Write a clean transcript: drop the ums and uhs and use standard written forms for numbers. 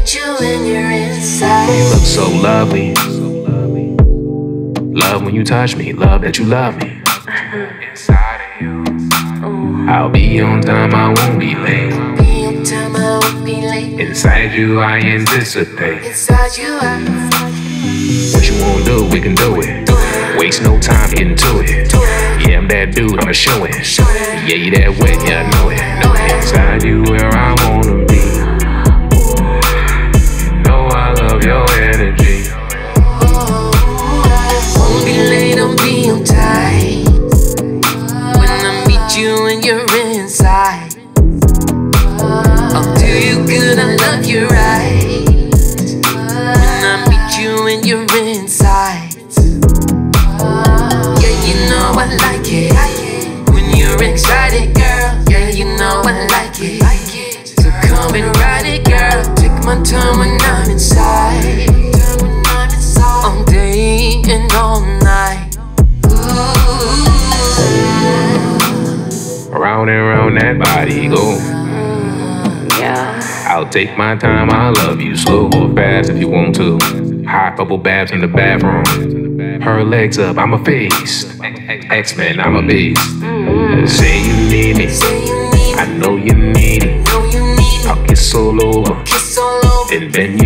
meet you when you're inside. You look so lovely. Love when you touch me, love that you love me. Inside of you, I'll be on time, I won't be late. Be on time, I won't be late. Inside you, I anticipate. Inside you, What you wanna do, we can do it. Waste no time getting to it. Yeah, I'm that dude, I'ma show it. Yeah, you that wet, yeah, I know it. Inside you, where I wanna be. You know I love your energy. won't be late, I'll be on time. When I meet you and you're inside, I'll do you good, I love you right. When I meet you and you're inside, yeah, you know I like it. When you're excited, girl, yeah, you know I like it. So come and ride it, girl. Take my time when I'm inside. All day and all night. Round and round that body go. Yeah. I'll take my time, I'll love you slow or fast if you want to. Hot bubble baths in the bathroom. Her legs up, I'm a feast. X-Men, I'm a beast. Say you need me, I know you need it. I'll kiss all over, and then